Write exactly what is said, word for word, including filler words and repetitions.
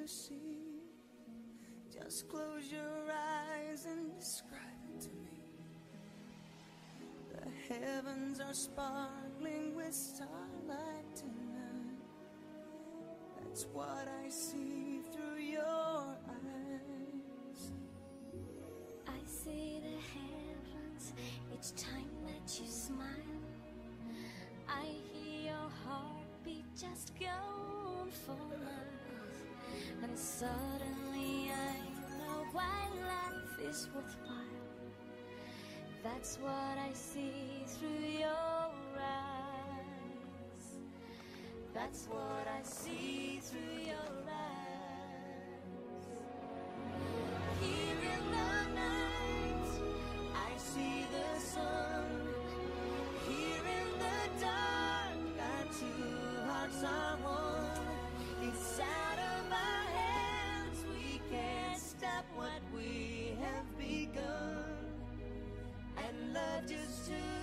see. Just close your eyes and describe it to me. The heavens are sparkling with starlight tonight. That's what I see through your eyes. I see the heavens each time that you smile. I hear your heartbeat just go for miles. And suddenly I know why life is worthwhile. That's what I see through your eyes. That's what I see through your eyes. Here in the night I see the sun. Here in the dark our two hearts are one. It's out of our hands, we can't stop what we have begun. And love just to